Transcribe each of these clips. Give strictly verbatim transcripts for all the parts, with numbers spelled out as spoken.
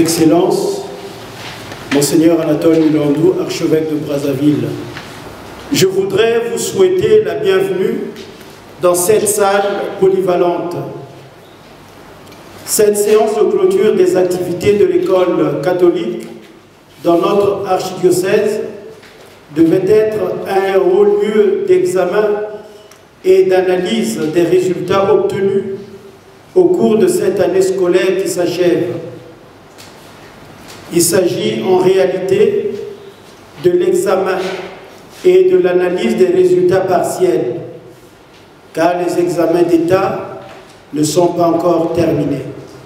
Excellences, Monseigneur Anatole Mulandou, archevêque de Brazzaville, je voudrais vous souhaiter la bienvenue dans cette salle polyvalente. Cette séance de clôture des activités de l'école catholique dans notre archidiocèse devait être un haut lieu d'examen et d'analyse des résultats obtenus au cours de cette année scolaire qui s'achève. Il s'agit en réalité de l'examen et de l'analyse des résultats partiels, car les examens d'État ne sont pas encore terminés.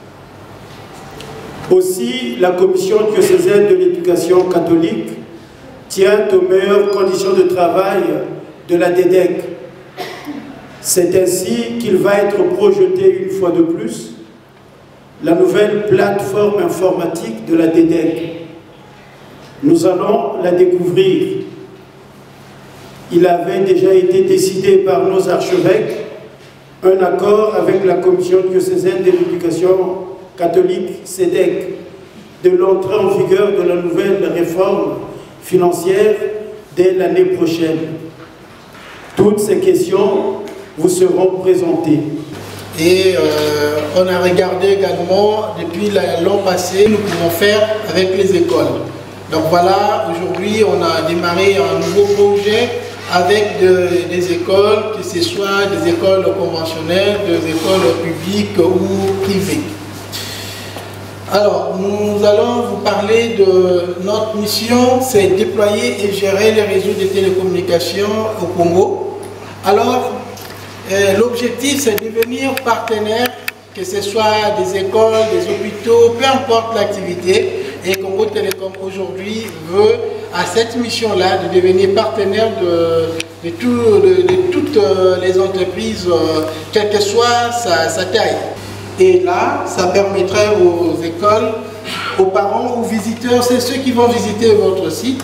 Aussi, la Commission diocésaine de l'éducation catholique tient aux meilleures conditions de travail de la D E D E C. C'est ainsi qu'il va être projeté une fois de plus la nouvelle plateforme informatique de la D E D E C. Nous allons la découvrir. Il avait déjà été décidé par nos archevêques un accord avec la Commission diocésaine de l'éducation catholique C E D E C de l'entrée en vigueur de la nouvelle réforme financière dès l'année prochaine. Toutes ces questions vous seront présentées. Et euh, on a regardé également, depuis l'an passé, nous pouvons faire avec les écoles. Donc voilà, aujourd'hui on a démarré un nouveau projet avec de, des écoles, que ce soit des écoles conventionnelles, des écoles publiques ou privées. Alors, nous allons vous parler de notre mission, c'est déployer et gérer les réseaux de télécommunications au Congo. Alors, euh, l'objectif, c'est de devenir partenaire, que ce soit des écoles, des hôpitaux, peu importe l'activité. Et Congo Télécom aujourd'hui veut, à cette mission-là, de devenir partenaire de, de, tout, de, de toutes les entreprises, euh, quelle que soit sa, sa taille. Et là, ça permettrait aux écoles, aux parents, aux visiteurs, c'est ceux qui vont visiter votre site,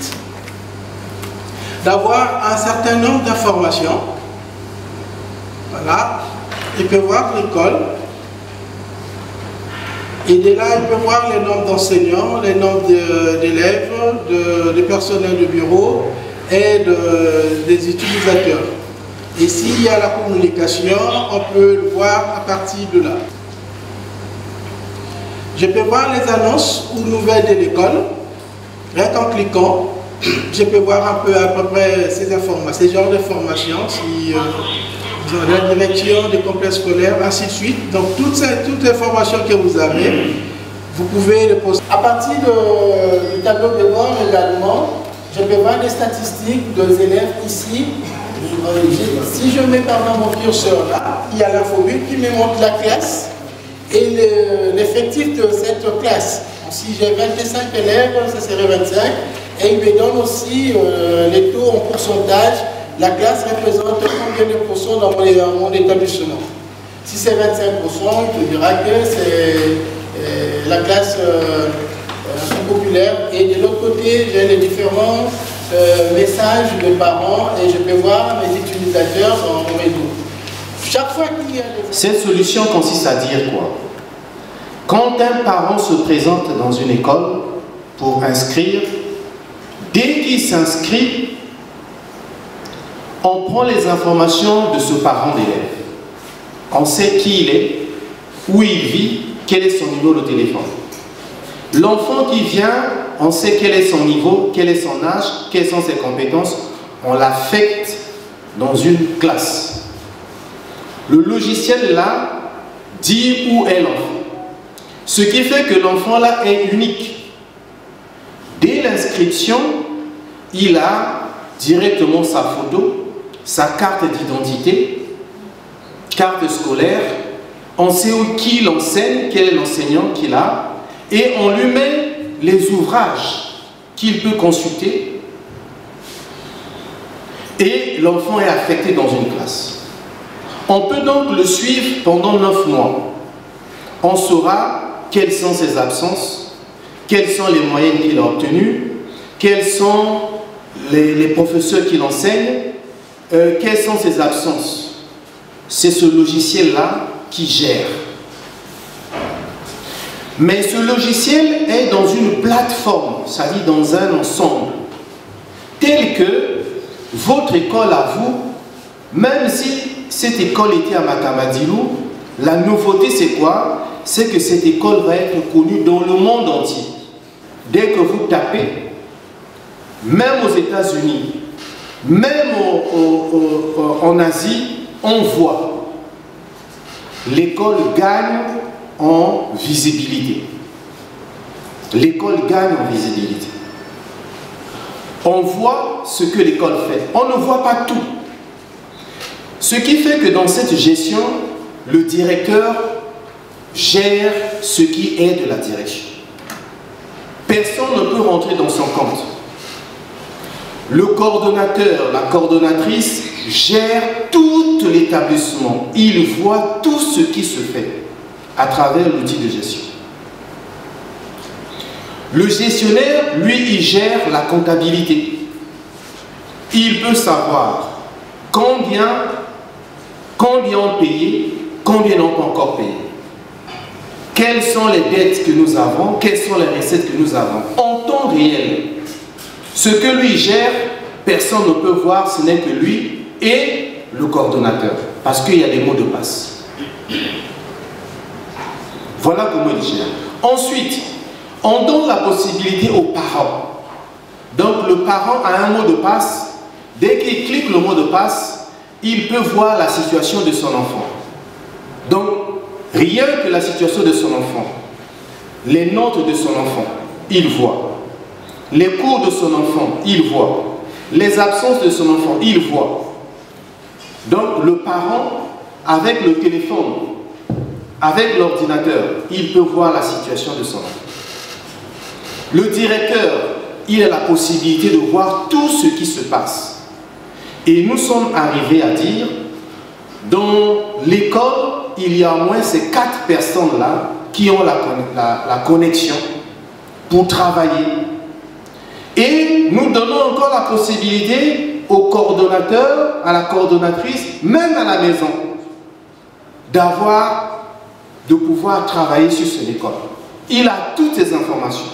d'avoir un certain nombre d'informations. Voilà, ils peuvent voir l'école. Et de là, ils peuvent voir les nombres d'enseignants, les nombres d'élèves, de, de personnel de bureau et de, des utilisateurs. Et s'il y a la communication, on peut le voir à partir de là. Je peux voir les annonces ou nouvelles de l'école. Rien qu'en cliquant, je peux voir un peu à peu près ces informations, ces genres d'informations, si euh, la direction des complexes scolaires, ainsi de suite. Donc toutes ces toutes les formations que vous avez, vous pouvez les poster. À partir de, du tableau de bord également, je peux voir les statistiques des élèves ici. Si je mets par exemple mon curseur là, il y a l'infobulle qui me montre la classe et l'effectif de cette classe. Si j'ai vingt-cinq élèves, ça serait vingt-cinq. Et il me donne aussi euh, les taux en pourcentage. La classe représente combien de pourcents dans mon, dans mon établissement. Si c'est vingt-cinq pour cent, il te dira que c'est euh, la classe euh, euh, populaire. Et de l'autre côté, j'ai les différents euh, messages des parents et je peux voir mes utilisateurs dans mon réseau. Chaque fois qu'il y a des... Cette solution consiste à dire quoi? Quand un parent se présente dans une école pour inscrire, dès qu'il s'inscrit, on prend les informations de ce parent d'élève. On sait qui il est, où il vit, quel est son niveau de téléphone. L'enfant qui vient, on sait quel est son niveau, quel est son âge, quelles sont ses compétences. On l'affecte dans une classe. Le logiciel là dit où est l'enfant. Ce qui fait que l'enfant là est unique. Dès l'inscription, il a directement sa photo, sa carte d'identité, carte scolaire. On sait où qui l'enseigne, quel est l'enseignant qu'il a, et on lui met les ouvrages qu'il peut consulter. Et l'enfant est affecté dans une classe. On peut donc le suivre pendant neuf mois. On saura quelles sont ses absences, quelles sont les moyennes qu'il a obtenues, quels sont les, les professeurs qui l'enseignent, euh, quelles sont ses absences. C'est ce logiciel-là qui gère. Mais ce logiciel est dans une plateforme, c'est-à-dire dans un ensemble, tel que votre école à vous, même si cette école était à Matamadilou, la nouveauté c'est quoi? C'est que cette école va être connue dans le monde entier. Dès que vous tapez, même aux États-Unis, même au, au, au, en Asie, on voit. L'école gagne en visibilité. L'école gagne en visibilité. On voit ce que l'école fait. On ne voit pas tout. Ce qui fait que dans cette gestion, le directeur gère ce qui est de la direction. Personne ne peut rentrer dans son compte. Le coordonnateur, la coordonnatrice gère tout l'établissement. Il voit tout ce qui se fait à travers l'outil de gestion. Le gestionnaire, lui, il gère la comptabilité. Il peut savoir combien, combien on payé, combien on peut encore payer. Quelles sont les dettes que nous avons, quelles sont les recettes que nous avons en temps réel. Ce que lui gère, personne ne peut voir, ce n'est que lui et le coordonnateur, parce qu'il y a des mots de passe. Voilà comment il gère. Ensuite, on donne la possibilité aux parents. Donc le parent a un mot de passe. Dès qu'il clique le mot de passe, il peut voir la situation de son enfant. Donc, rien que la situation de son enfant, les notes de son enfant, il voit. Les cours de son enfant, il voit. Les absences de son enfant, il voit. Donc le parent, avec le téléphone, avec l'ordinateur, il peut voir la situation de son enfant. Le directeur, il a la possibilité de voir tout ce qui se passe. Et nous sommes arrivés à dire, dans l'école, il y a au moins ces quatre personnes-là qui ont la, la, la connexion pour travailler. Et nous donnons encore la possibilité au coordonnateur, à la coordonnatrice, même à la maison, d'avoir, de pouvoir travailler sur son école. Il a toutes ces informations.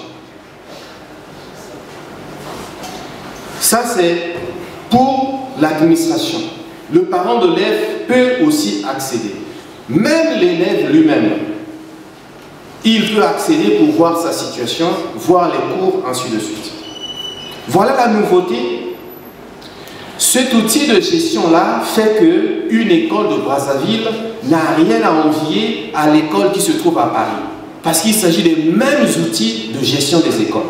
Ça, c'est pour l'administration. Le parent de l'élève peut aussi accéder. Même l'élève lui-même, il peut accéder pour voir sa situation, voir les cours, ainsi de suite. Voilà la nouveauté. Cet outil de gestion-là fait qu'une école de Brazzaville n'a rien à envier à l'école qui se trouve à Paris. Parce qu'il s'agit des mêmes outils de gestion des écoles.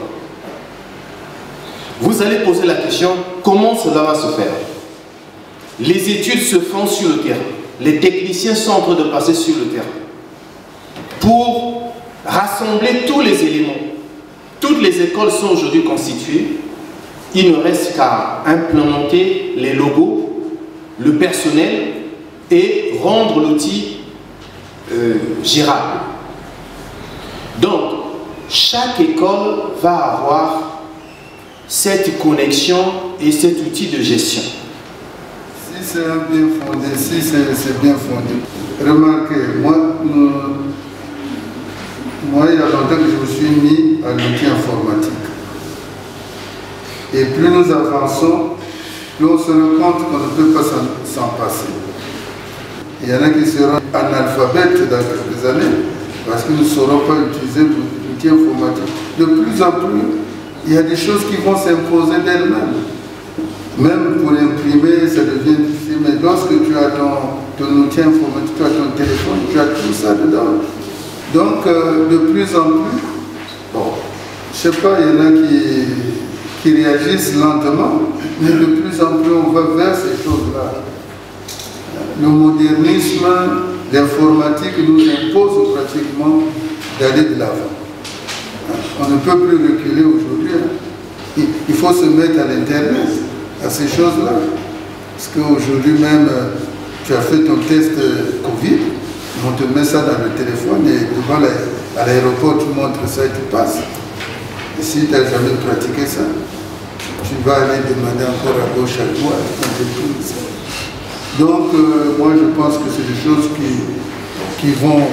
Vous allez poser la question, comment cela va se faire? Les études se font sur le terrain. Les techniciens sont en train de passer sur le terrain pour rassembler tous les éléments. Toutes les écoles sont aujourd'hui constituées. Il ne reste qu'à implémenter les logos, le personnel et rendre l'outil euh, gérable. Donc, chaque école va avoir cette connexion et cet outil de gestion. Si c'est bien fondé, si c'est bien fondé, remarquez, moi, nous, moi, il y a longtemps que je me suis mis à l'outil informatique. Et plus nous avançons, plus on se rend compte qu'on ne peut pas s'en passer. Il y en a qui seront analphabètes dans quelques années parce qu'ils ne sauront pas utiliser l'outil informatique. De plus en plus, il y a des choses qui vont s'imposer d'elles-mêmes. Même pour imprimer, ça devient difficile. Mais lorsque tu as ton, ton outil informatique, tu as ton téléphone, tu as tout ça dedans. Donc, euh, de plus en plus, bon, je ne sais pas, il y en a qui... qui réagissent lentement, mais de plus en plus on va vers ces choses-là. Le modernisme, l'informatique nous impose pratiquement d'aller de l'avant. On ne peut plus reculer aujourd'hui. Il faut se mettre à l'Internet, à ces choses-là. Parce qu'aujourd'hui même, tu as fait ton test Covid, on te met ça dans le téléphone et devant à l'aéroport, tu montres ça et tu passes. Et si tu n'as jamais pratiqué ça, tu vas aller demander encore à gauche, à droite, on te tout ça. Donc, euh, moi, je pense que c'est des choses qui, qui vont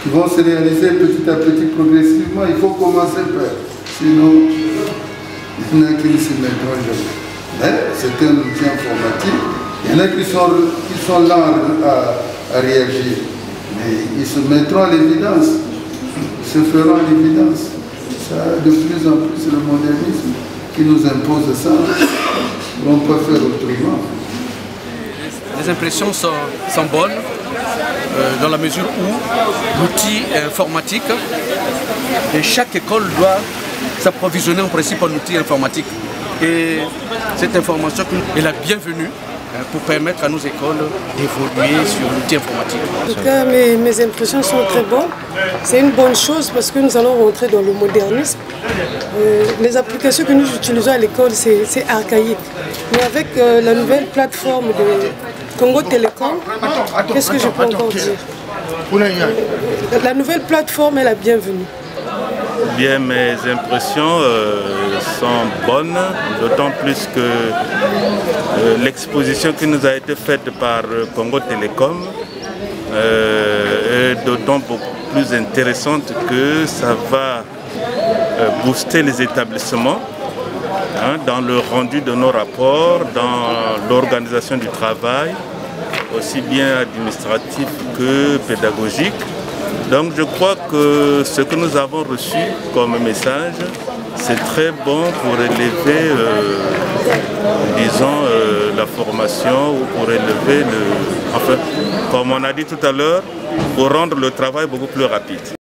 qui vont se réaliser petit à petit, progressivement. Il faut commencer par, sinon il y en a qui ne se mettront jamais. Mais c'est un outil informatique. Il y en a qui sont, qui sont lents à, à réagir, mais ils se mettront à l'évidence, ils se feront à l'évidence. Ça, de plus en plus, c'est le modernisme qui nous impose ça. On peut faire autrement. Les impressions sont, sont bonnes euh, dans la mesure où l'outil informatique, et chaque école doit s'approvisionner en principe en outil informatique. Et cette information est la bienvenue pour permettre à nos écoles d'évoluer sur l'outil informatique. En tout cas, mes, mes impressions sont très bonnes. C'est une bonne chose parce que nous allons rentrer dans le modernisme. Euh, les applications que nous utilisons à l'école, c'est archaïque. Mais avec euh, la nouvelle plateforme de Congo Télécom, qu'est-ce que je peux encore dire? euh, La nouvelle plateforme est la bienvenue. Bien, mes impressions euh, sont bonnes, d'autant plus que euh, l'exposition qui nous a été faite par Congo Télécom euh, est d'autant beaucoup plus intéressante que ça va euh, booster les établissements hein, dans le rendu de nos rapports, dans l'organisation du travail, aussi bien administratif que pédagogique. Donc je crois que ce que nous avons reçu comme message, c'est très bon pour élever, euh, disons, euh, la formation ou pour élever le... Enfin, comme on a dit tout à l'heure, pour rendre le travail beaucoup plus rapide.